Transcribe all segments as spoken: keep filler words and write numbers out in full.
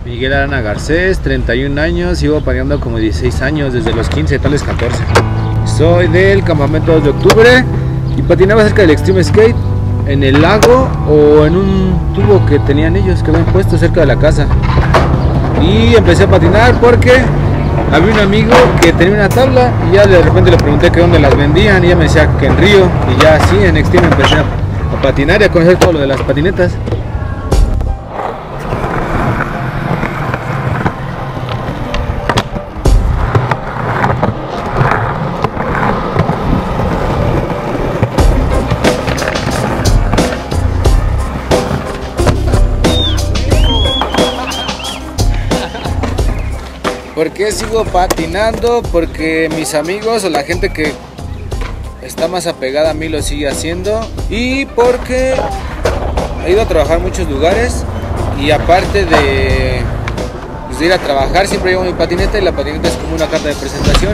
Miguel Arana Garcés, treinta y un años, llevo patinando como dieciséis años, desde los quince, tales catorce. Soy del campamento dos de octubre y patinaba cerca del Extreme Skate, en el lago o en un tubo que tenían ellos, que habían puesto cerca de la casa. Y empecé a patinar porque había un amigo que tenía una tabla y ya de repente le pregunté que dónde las vendían y ella me decía que en Río, y ya así en Extreme empecé a, a patinar y a conocer todo lo de las patinetas. ¿Por qué sigo patinando? Porque mis amigos o la gente que está más apegada a mí lo sigue haciendo, y porque he ido a trabajar en muchos lugares y aparte de, pues, de ir a trabajar siempre llevo mi patineta, y la patineta es como una carta de presentación.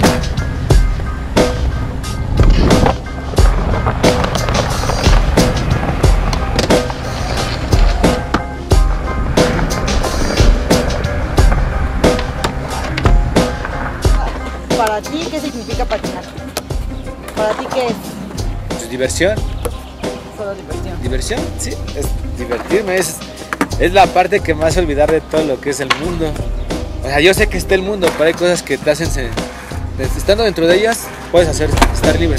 Para ti, ¿qué significa patinar? ¿Para ti qué es? Pues diversión. Solo diversión. ¿Diversión? Sí, es divertirme, es, es la parte que me hace olvidar de todo lo que es el mundo. O sea, yo sé que está el mundo, pero hay cosas que te hacen, estando dentro de ellas, puedes hacer, estar libre.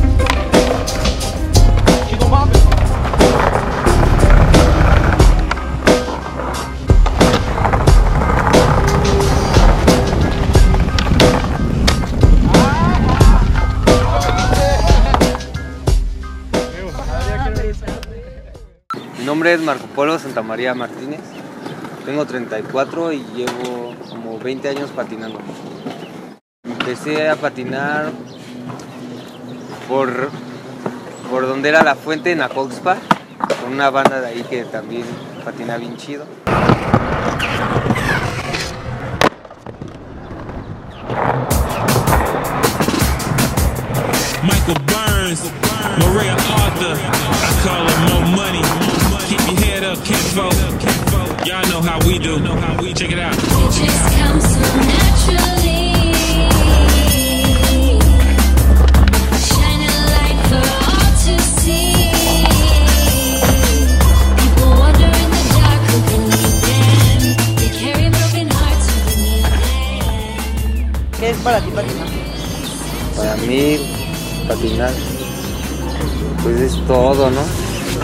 Mi nombre es Marco Polo Santamaría Martínez, tengo treinta y cuatro y llevo como veinte años patinando. Empecé a patinar por, por donde era la fuente en Acoxpa, con una banda de ahí que también patina bien chido. Michael Burns, Maria Arthur, I call her Mo Money. Keep your head up, kinfolk. Y'all know how we do. Check it out. It just comes so naturally. Shine a light for all to see. People wander in the dark who believe them. They carry broken hearts who believe them. ¿Qué es para ti patinar? Para mí, patinar, pues es todo, ¿no?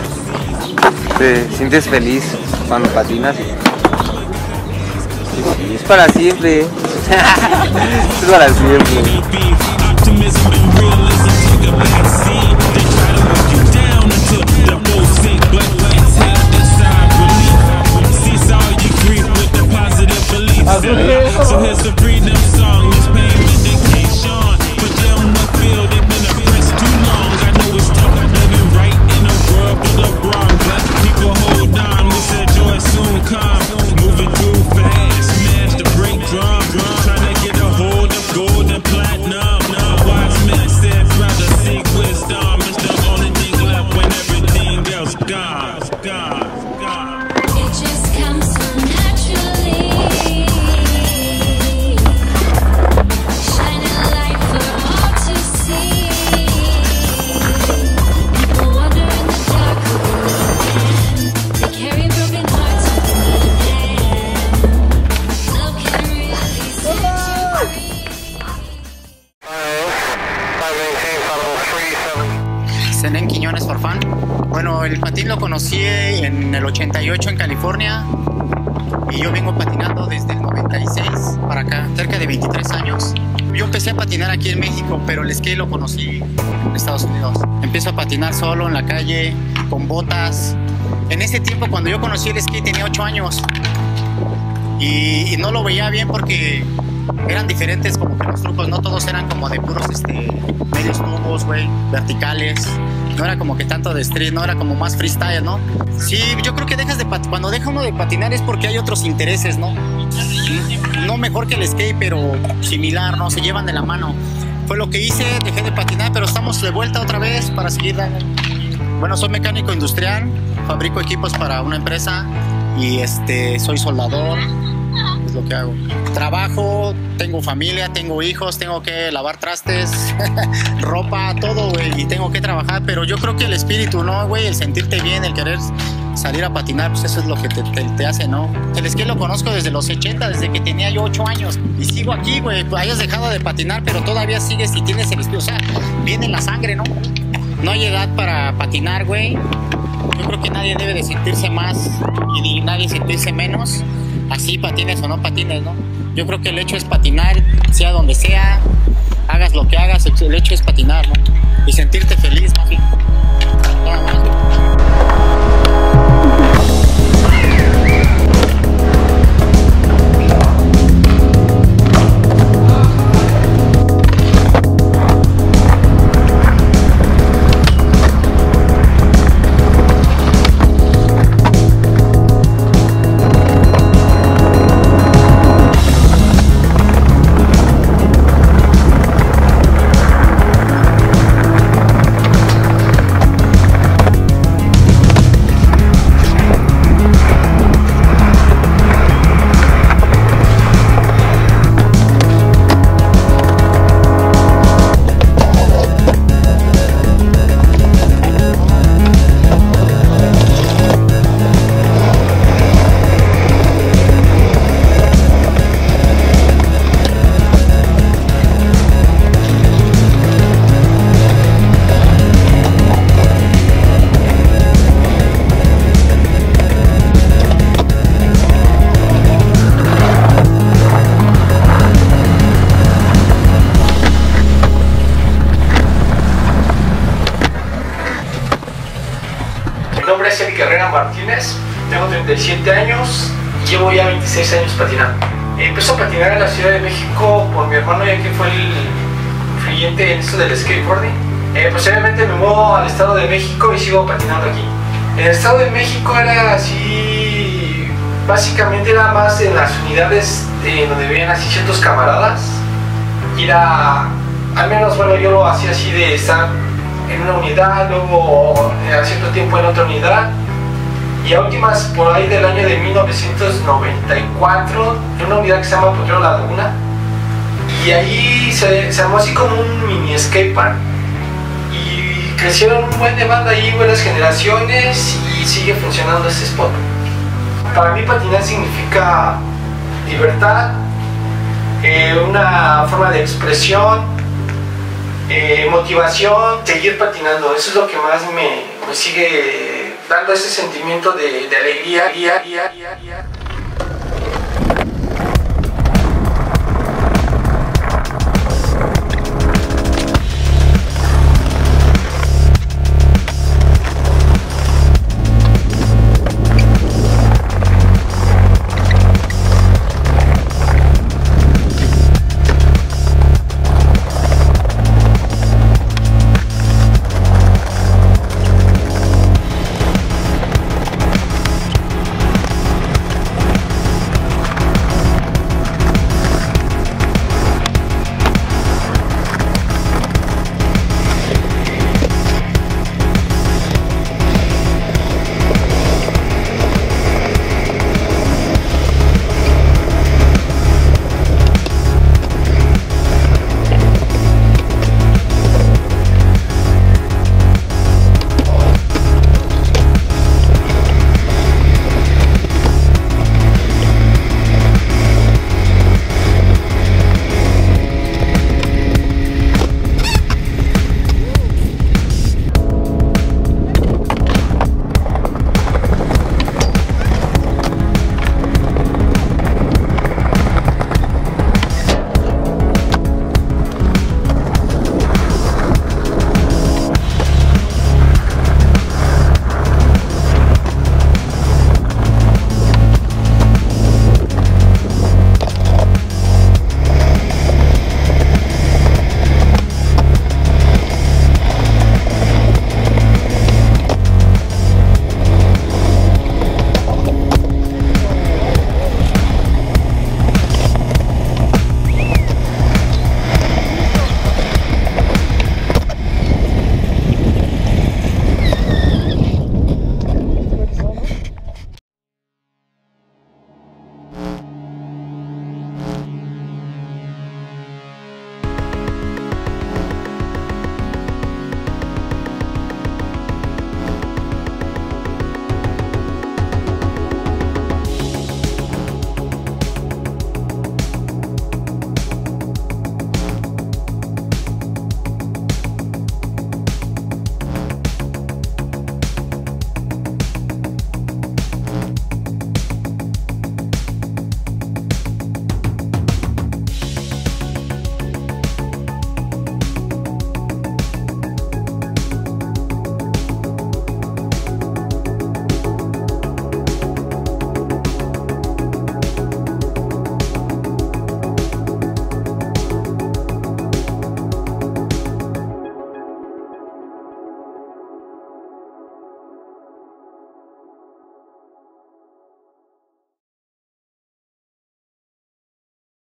Te sientes feliz cuando patinas. Y es para siempre. Es para siempre. Zenén Quiñones Farfán. Bueno, el patín lo conocí en el ochenta y ocho en California y yo vengo patinando desde el noventa y seis para acá, cerca de veintitrés años. Yo empecé a patinar aquí en México, pero el skate lo conocí en Estados Unidos. Empiezo a patinar solo en la calle, con botas. En ese tiempo, cuando yo conocí el skate, tenía ocho años y, y no lo veía bien porque eran diferentes como que los trucos, no todos eran como de puros este, medios tubos, güey, verticales. No era como que tanto de street, no era como más freestyle, ¿no? Sí, yo creo que dejas de pat cuando deja uno de patinar es porque hay otros intereses, ¿no? No mejor que el skate, pero similar, ¿no? Se llevan de la mano. Fue lo que hice, dejé de patinar, pero estamos de vuelta otra vez para seguir dando. Bueno, soy mecánico industrial, fabrico equipos para una empresa y este, soy soldador, lo que hago. Trabajo, tengo familia, tengo hijos, tengo que lavar trastes, ropa, todo, güey, y tengo que trabajar, pero yo creo que el espíritu, ¿no, güey? El sentirte bien, el querer salir a patinar, pues eso es lo que te, te, te hace, ¿no? El skate lo conozco desde los ochenta, desde que tenía yo ocho años, y sigo aquí, güey. Hayas dejado de patinar, pero todavía sigues y tienes el espíritu, o sea, viene en la sangre, ¿no? No hay edad para patinar, güey. Yo creo que nadie debe de sentirse más y ni nadie sentirse menos, así patines o no patines, ¿no? Yo creo que el hecho es patinar, sea donde sea, hagas lo que hagas, el hecho es patinar, ¿no? Y sentirte feliz, más bien. Nada más, güey. Mi nombre es Eric Herrera Martínez, tengo treinta y siete años y llevo ya veintiséis años patinando. Empecé a patinar en la Ciudad de México por mi hermano, ya que fue el influyente en esto del skateboarding. Eh, posteriormente me mudo al Estado de México y sigo patinando aquí. En el Estado de México era así, básicamente era más en las unidades de donde vivían así ciertos camaradas. Y era, al menos bueno, yo lo hacía así de estar en una unidad, luego a cierto tiempo en otra unidad, y a últimas por ahí del año de mil novecientos noventa y cuatro en una unidad que se llama Potrero La Laguna, y ahí se, se armó así como un mini skatepark y crecieron un buen de banda ahí, buenas generaciones, y sigue funcionando este spot. Para mí patinar significa libertad, eh, una forma de expresión, Eh, motivación, seguir patinando. Eso es lo que más me, me sigue dando ese sentimiento de, de alegría. Día, día, día, día.